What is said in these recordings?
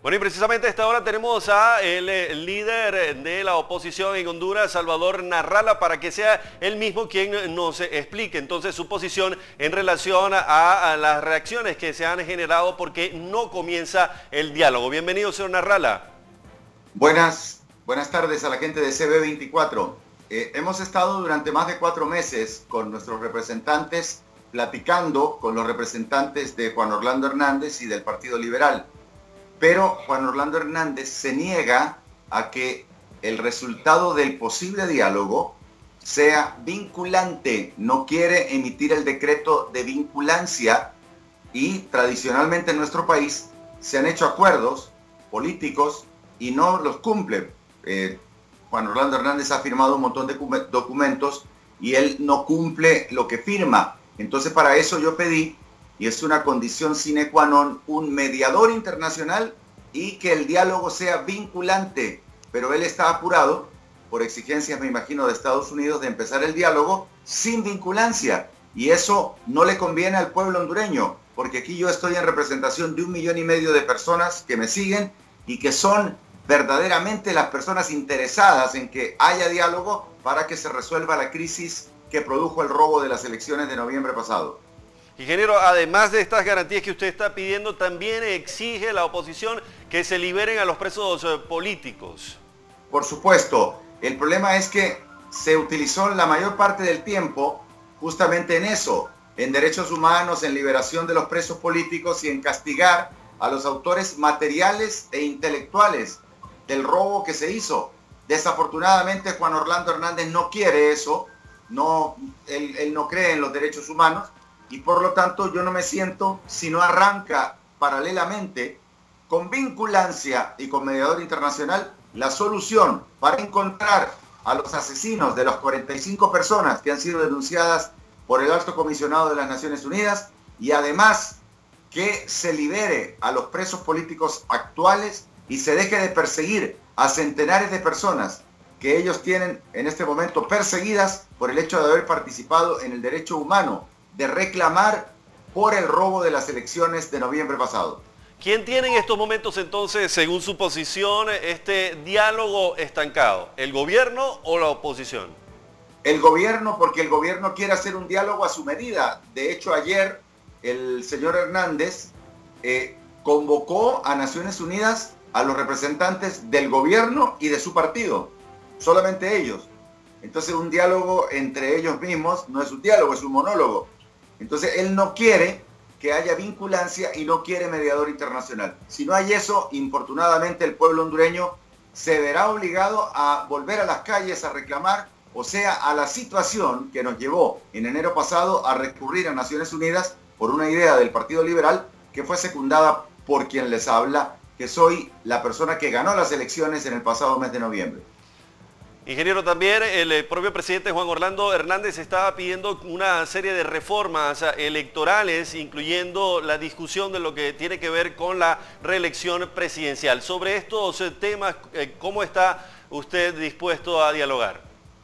Bueno, y precisamente a esta hora tenemos a el líder de la oposición en Honduras, Salvador Narrala, para que sea él mismo quien nos explique entonces su posición en relación a las reacciones que se han generado porque no comienza el diálogo. Bienvenido, señor Narrala. Buenas tardes a la gente de CB24. Hemos estado durante más de 4 meses con nuestros representantes platicando con los representantes de Juan Orlando Hernández y del Partido Liberal. Pero Juan Orlando Hernández se niega a que el resultado del posible diálogo sea vinculante. No quiere emitir el decreto de vinculancia y tradicionalmente en nuestro país se han hecho acuerdos políticos y no los cumple. Juan Orlando Hernández ha firmado un montón de documentos y él no cumple lo que firma. Entonces para eso yo pedí, y es una condición sine qua non, un mediador internacional y que el diálogo sea vinculante. Pero él está apurado, por exigencias me imagino de Estados Unidos, de empezar el diálogo sin vinculancia. Y eso no le conviene al pueblo hondureño, porque aquí yo estoy en representación de 1,5 millones de personas que me siguen y que son verdaderamente las personas interesadas en que haya diálogo para que se resuelva la crisis que produjo el robo de las elecciones de noviembre pasado. Ingeniero, además de estas garantías que usted está pidiendo, también exige la oposición que se liberen a los presos políticos. Por supuesto, el problema es que se utilizó la mayor parte del tiempo justamente en eso, en derechos humanos, en liberación de los presos políticos y en castigar a los autores materiales e intelectuales del robo que se hizo. Desafortunadamente Juan Orlando Hernández no quiere eso, él no cree en los derechos humanos y por lo tanto yo no me siento si no arranca paralelamente con vinculancia y con mediador internacional la solución para encontrar a los asesinos de las 45 personas que han sido denunciadas por el Alto Comisionado de las Naciones Unidas y además que se libere a los presos políticos actuales y se deje de perseguir a centenares de personas que ellos tienen en este momento perseguidas por el hecho de haber participado en el derecho humano de reclamar por el robo de las elecciones de noviembre pasado. ¿Quién tiene en estos momentos entonces, según su posición, este diálogo estancado? ¿El gobierno o la oposición? El gobierno, porque el gobierno quiere hacer un diálogo a su medida. De hecho, ayer el señor Hernández convocó a Naciones Unidas a los representantes del gobierno y de su partido, solamente ellos. Entonces un diálogo entre ellos mismos no es un diálogo, es un monólogo. Entonces él no quiere que haya vinculancia y no quiere mediador internacional. Si no hay eso, infortunadamente el pueblo hondureño se verá obligado a volver a las calles a reclamar, o sea, a la situación que nos llevó en enero pasado a recurrir a Naciones Unidas por una idea del Partido Liberal que fue secundada por quien les habla, que soy la persona que ganó las elecciones en el pasado mes de noviembre. Ingeniero, también el propio presidente Juan Orlando Hernández estaba pidiendo una serie de reformas electorales, incluyendo la discusión de lo que tiene que ver con la reelección presidencial. Sobre estos temas, ¿cómo está usted dispuesto a dialogar?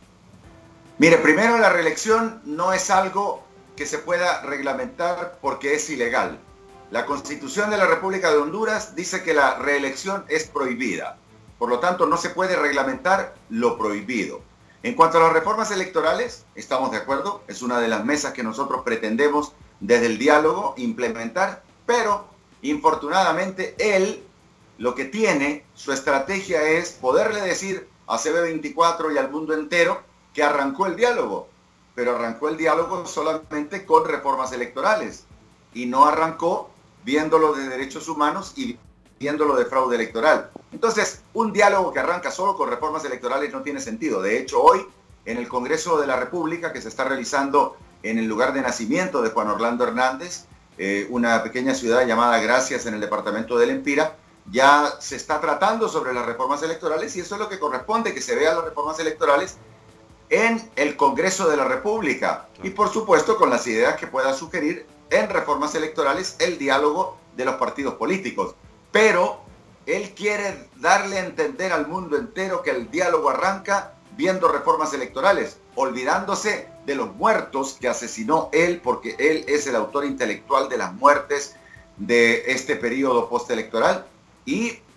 Mire, primero, la reelección no es algo que se pueda reglamentar porque es ilegal. La Constitución de la República de Honduras dice que la reelección es prohibida. Por lo tanto, no se puede reglamentar lo prohibido. En cuanto a las reformas electorales, estamos de acuerdo. Es una de las mesas que nosotros pretendemos desde el diálogo implementar. Pero, infortunadamente, él lo que tiene, su estrategia es poderle decir a CB24 y al mundo entero que arrancó el diálogo. Pero arrancó el diálogo solamente con reformas electorales. Y no arrancó viéndolo de derechos humanos y viéndolo de fraude electoral. Entonces, un diálogo que arranca solo con reformas electorales no tiene sentido. De hecho, hoy, en el Congreso de la República, que se está realizando en el lugar de nacimiento de Juan Orlando Hernández, una pequeña ciudad llamada Gracias en el departamento del Empira, ya se está tratando sobre las reformas electorales y eso es lo que corresponde, que se vean las reformas electorales en el Congreso de la República. Y por supuesto, con las ideas que pueda sugerir en reformas electorales el diálogo de los partidos políticos. Pero él quiere darle a entender al mundo entero que el diálogo arranca viendo reformas electorales, olvidándose de los muertos que asesinó él, porque él es el autor intelectual de las muertes de este periodo postelectoral, y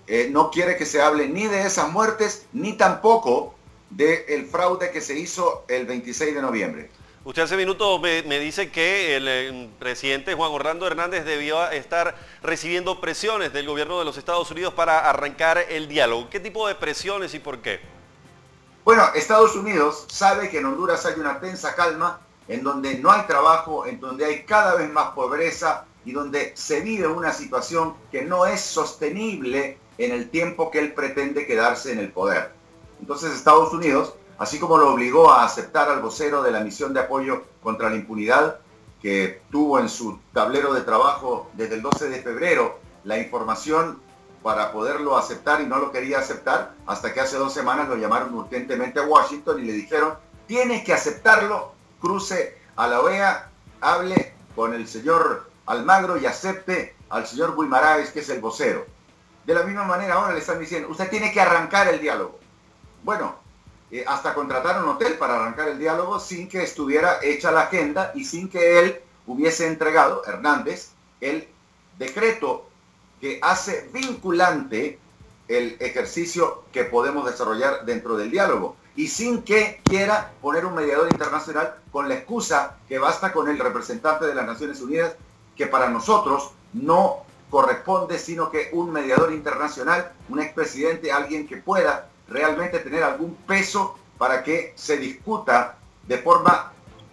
no quiere que se hable ni de esas muertes, ni tampoco del fraude que se hizo el 26 de noviembre. Usted hace minutos me dice que el presidente Juan Orlando Hernández debió estar recibiendo presiones del gobierno de los Estados Unidos para arrancar el diálogo. ¿Qué tipo de presiones y por qué? Bueno, Estados Unidos sabe que en Honduras hay una tensa calma, en donde no hay trabajo, en donde hay cada vez más pobreza y donde se vive una situación que no es sostenible en el tiempo que él pretende quedarse en el poder. Entonces Estados Unidos, así como lo obligó a aceptar al vocero de la misión de apoyo contra la impunidad, que tuvo en su tablero de trabajo desde el 12 de febrero la información para poderlo aceptar y no lo quería aceptar, hasta que hace 2 semanas lo llamaron urgentemente a Washington y le dijeron, tienes que aceptarlo, cruce a la OEA, hable con el señor Almagro y acepte al señor Guimaraes, que es el vocero. De la misma manera ahora le están diciendo, usted tiene que arrancar el diálogo. Bueno, hasta contratar un hotel para arrancar el diálogo sin que estuviera hecha la agenda y sin que él hubiese entregado, Hernández, el decreto que hace vinculante el ejercicio que podemos desarrollar dentro del diálogo y sin que quiera poner un mediador internacional con la excusa que basta con el representante de las Naciones Unidas, que para nosotros no corresponde, sino que un mediador internacional, un expresidente, alguien que pueda realmente tener algún peso para que se discuta de forma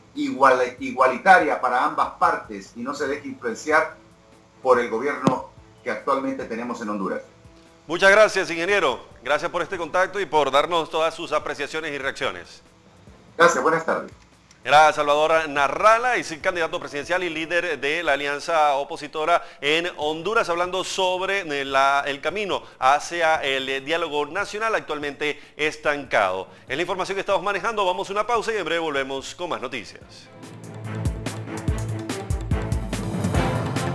igualitaria para ambas partes y no se deje influenciar por el gobierno que actualmente tenemos en Honduras. Muchas gracias, ingeniero. Gracias por este contacto y por darnos todas sus apreciaciones y reacciones. Gracias, buenas tardes. Era Salvador Narrala, y candidato presidencial y líder de la alianza opositora en Honduras, hablando sobre el camino hacia el diálogo nacional actualmente estancado. Es la información que estamos manejando. Vamos a una pausa y en breve volvemos con más noticias.